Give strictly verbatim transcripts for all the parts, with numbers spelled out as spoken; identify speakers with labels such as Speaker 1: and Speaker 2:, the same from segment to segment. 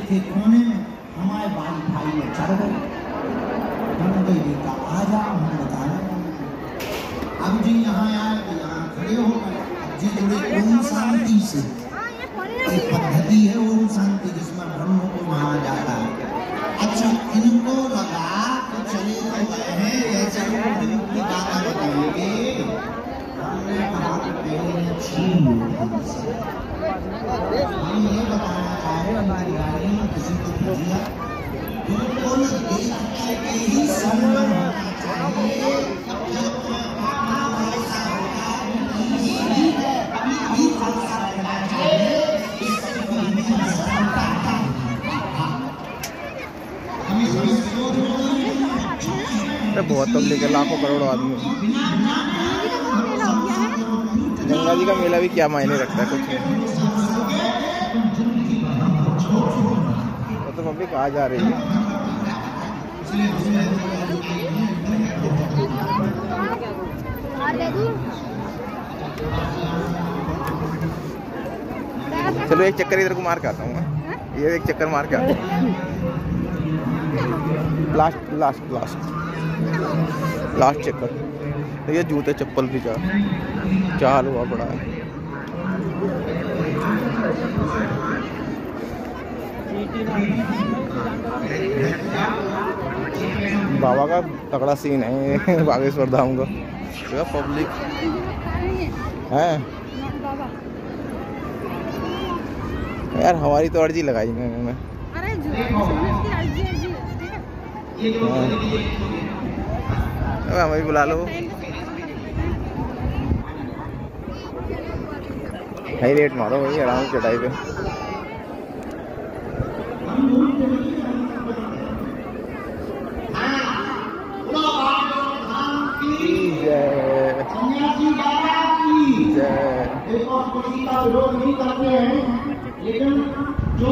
Speaker 1: थे कोने में, हमारे भाई भाई में चढ़ गए। हम गए बेटा आ जाओ, हम बताना। अब जी यहाँ आए तो यहाँ खड़े हो गए। अब जी जुड़े ओम शांति से। एक पद्धति है ओम शांति जिसमें ब्रह्म को माना जाता है। अच्छा इनको लगा तो चले तो गए हैं, ऐसा की बात बताएंगे। हमने कहा कि पहले छीन हम ये बताना चाह रहे हैं किसी को पूछिया बिल्कुल देख के ही सम्मान होना चाहिए।
Speaker 2: बहुत पब्लिक है, लाखों करोड़ों आदमी। गंगा जी का मेला भी क्या मायने रखता है, कुछ नहीं। तो पब्लिक आ जा रही है। चलो एक चक्कर इधर को मार के आता हूँ। ये एक चक्कर मार के आता हूँ। लास्ट लास्ट लास्ट लास्ट चक्कर। ये जूते चप्पल भी जा चाल हुआ पड़ा है। बाबा का तगड़ा सीन है बागेश्वर धाम का। क्या पब्लिक है यार, हमारी तो अर्जी लगाई मैंने। हमें भी बुला लो। हाई रेट मारो भाई आराम से चढ़ाई पे।
Speaker 1: विरोध नहीं करते हैं, लेकिन जो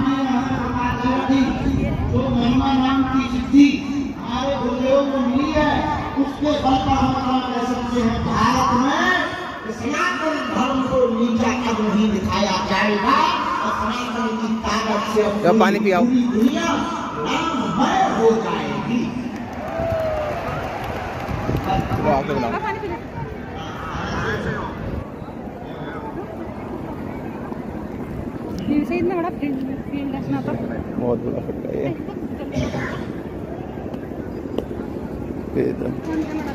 Speaker 1: जो महिमा नाम की सिद्धि हमारे गुरुदेव को मिली है, उसके बल पर हम कह सकते हैं भारत में सनातन धर्म को नीचा कब नहीं दिखाया जाएगा और सनातन की ताकत से
Speaker 2: पानी पियाओ
Speaker 1: दुनिया नाममय हो जाएगी।
Speaker 3: से इतना बड़ा फील्ड फील्ड रखना था,
Speaker 2: बहुत बड़ा फील्ड है ये।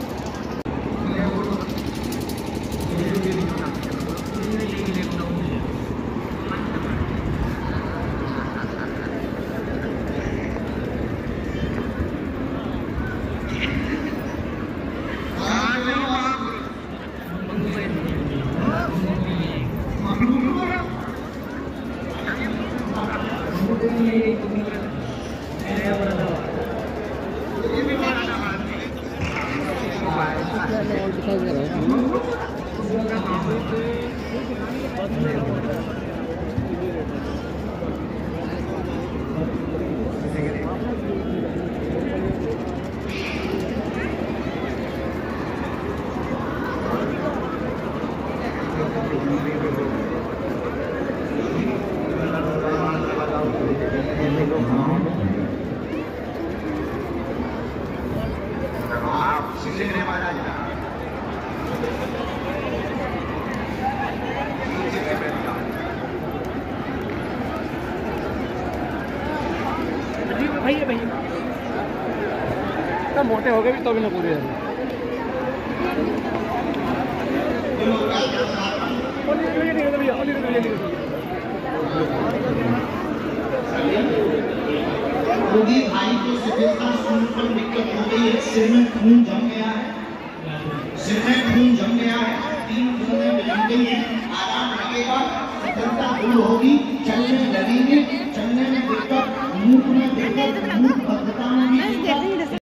Speaker 4: भैया भैया तब मोटे हो गए भी तो भी ना पूरे
Speaker 1: रोगी भाई को सफेदा सुन पर दिक्कत हो गई है, सिर में खून जम गया है, सिर में खून जम गया है, तीन खूनें जम गई हैं, आराम लगेगा, सफलता दूर होगी, चलने लगेंगे, चलने में दिक्कत, मुंह में दिक्कत, मुंह बदबू में